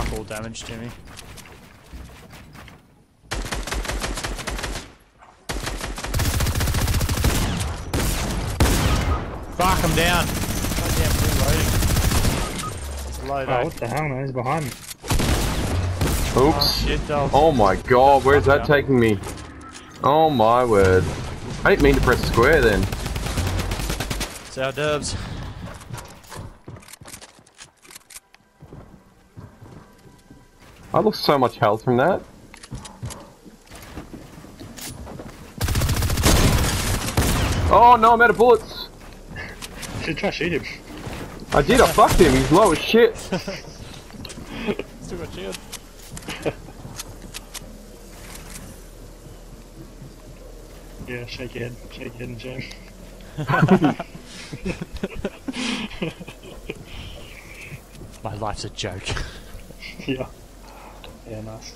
fuck all damage, Jimmy. Fuck, I'm down. Goddamn reloading. It's low, Oh, what the hell, man? He's behind me. Oops. Oh, shit, dog. Oh my god, where's that taking me? Oh my word. I didn't mean to press square then. It's our dubs. I lost so much health from that. Oh no, I'm out of bullets. You should try to shoot him. I did, I fucked him, he's low as shit. Still got shield. Yeah, shake your head and jam. My life's a joke. Yeah. Yeah, nice.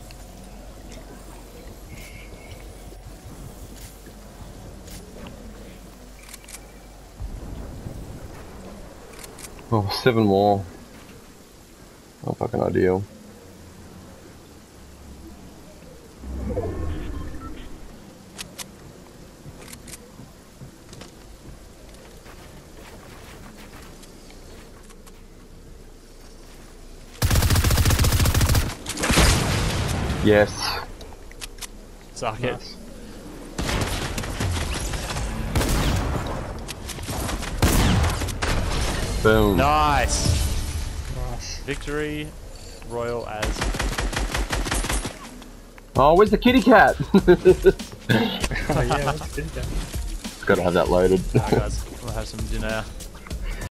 Oh, 7 more. Not fucking ideal. Yes. Suck Nice. it. Boom. Nice. Nice. Victory royal as. Oh, where's the kitty cat? Oh yeah, what's this guy? Gotta have that loaded. Alright guys, we'll have some dinner.